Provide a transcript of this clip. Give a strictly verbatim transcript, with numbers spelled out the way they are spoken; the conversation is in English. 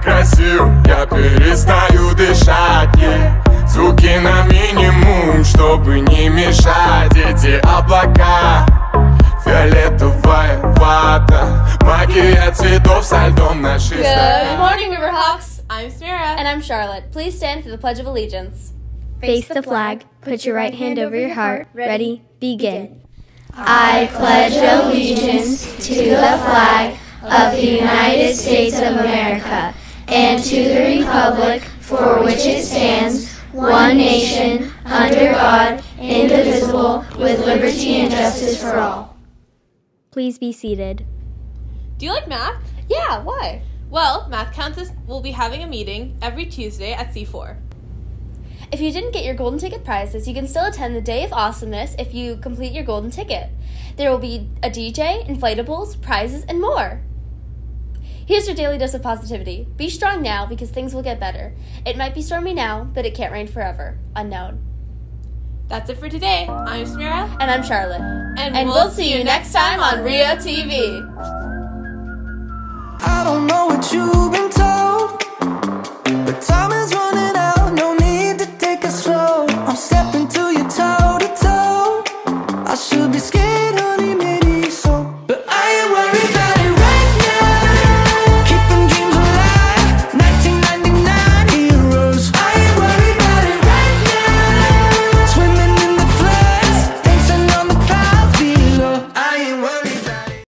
красив, я перестаю дышать, yeah. Звуки на минимум, чтобы не мешать. Эти облака, фиолетовая вата, магия цветов со льдом на шестах. Good morning, Riverhawks. I'm Smira. And I'm Charlotte. Please stand for the Pledge of Allegiance. Face the flag, put your right hand over your heart, ready, begin. I pledge allegiance to the flag of the United States of America and to the republic for which it stands, one nation, under God, indivisible, with liberty and justice for all. Please be seated. Do you like math? Yeah, why? Well, Math Countess will be having a meeting every Tuesday at C four. If you didn't get your golden ticket prizes, you can still attend the Day of Awesomeness if you complete your golden ticket. There will be a D J, inflatables, prizes, and more. Here's your daily dose of positivity. Be strong now because things will get better. It might be stormy now, but it can't rain forever. Unknown. That's it for today. I'm Smira. And I'm Charlotte. And, and we'll, we'll see you next time on RioTV. I don't know what you've been told, but time is running